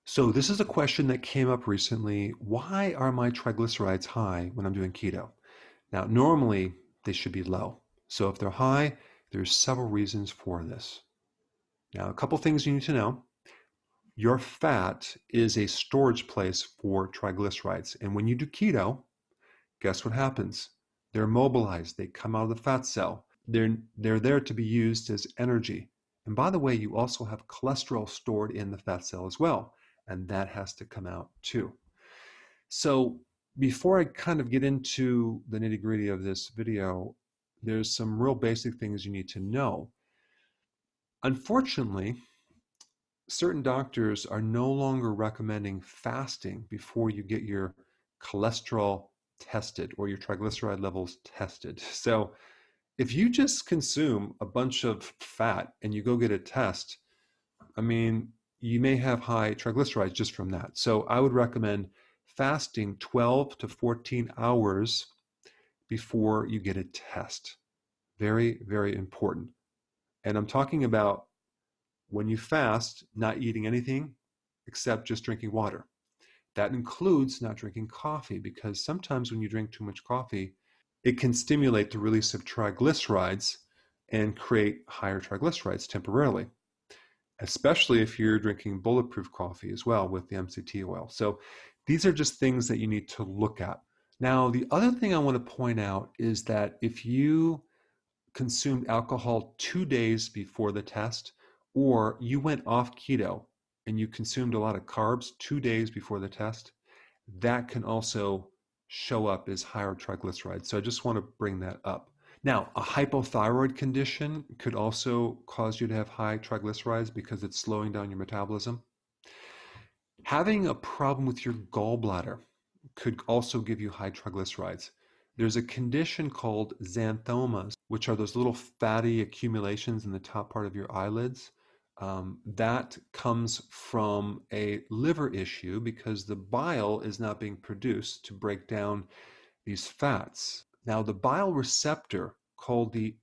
So this is a question that came up recently. Why are my triglycerides high when I'm doing keto? Now, normally they should be low. So if they're high, there's several reasons for this. Now, a couple things you need to know. Your fat is a storage place for triglycerides. And when you do keto, guess what happens? They're mobilized. They come out of the fat cell. They're there to be used as energy. And by the way, you also have cholesterol stored in the fat cell as well, and that has to come out too. So before I kind of get into the nitty-gritty of this video, there's some real basic things you need to know. Unfortunately, certain doctors are no longer recommending fasting before you get your cholesterol tested or your triglyceride levels tested. So if you just consume a bunch of fat and you go get a test, I mean, you may have high triglycerides just from that. So I would recommend fasting 12 to 14 hours before you get a test. Very, very important. And I'm talking about when you fast, not eating anything except just drinking water. That includes not drinking coffee, because sometimes when you drink too much coffee, it can stimulate the release of triglycerides and create higher triglycerides temporarily, especially if you're drinking bulletproof coffee as well with the MCT oil. So these are just things that you need to look at. Now, the other thing I want to point out is that if you consumed alcohol 2 days before the test, or you went off keto and you consumed a lot of carbs 2 days before the test, that can also show up as higher triglycerides. So I just want to bring that up. Now, a hypothyroid condition could also cause you to have high triglycerides because it's slowing down your metabolism. Having a problem with your gallbladder could also give you high triglycerides. There's a condition called xanthomas, which are those little fatty accumulations in the top part of your eyelids. That comes from a liver issue because the bile is not being produced to break down these fats. Now, the bile receptor, called the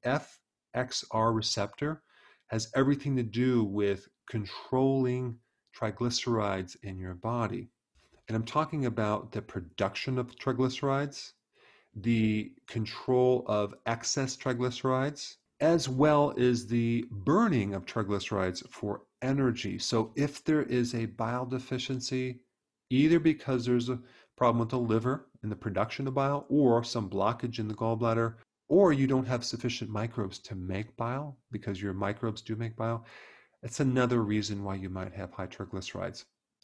FXR receptor, has everything to do with controlling triglycerides in your body. And I'm talking about the production of triglycerides, the control of excess triglycerides, as well as the burning of triglycerides for energy. So if there is a bile deficiency, either because there's a problem with the liver and the production of bile, or some blockage in the gallbladder, or you don't have sufficient microbes to make bile because your microbes do make bile, that's another reason why you might have high triglycerides.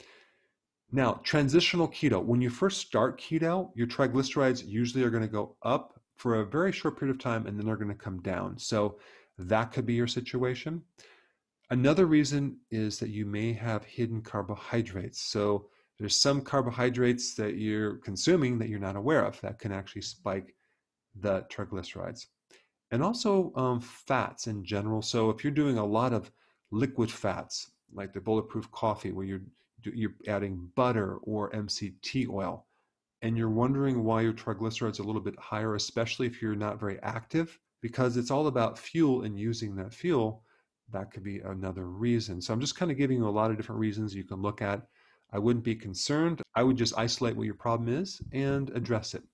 Now, transitional keto. When you first start keto, your triglycerides usually are going to go up for a very short period of time and then they're going to come down. So that could be your situation. Another reason is that you may have hidden carbohydrates. So there's some carbohydrates that you're consuming that you're not aware of that can actually spike the triglycerides. And also fats in general. So if you're doing a lot of liquid fats, like the bulletproof coffee, where you're adding butter or MCT oil, and you're wondering why your triglycerides are a little bit higher, especially if you're not very active, because it's all about fuel and using that fuel, that could be another reason. So I'm just kind of giving you a lot of different reasons you can look at. I wouldn't be concerned. I would just isolate what your problem is and address it.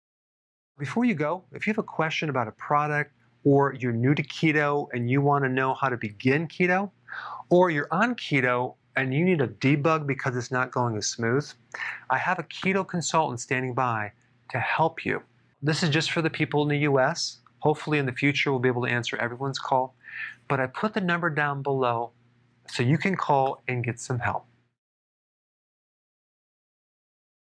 Before you go, if you have a question about a product, or you're new to keto and you want to know how to begin keto, or you're on keto and you need a debug because it's not going as smooth, I have a keto consultant standing by to help you. This is just for the people in the US. Hopefully in the future we'll be able to answer everyone's call, but I put the number down below so you can call and get some help.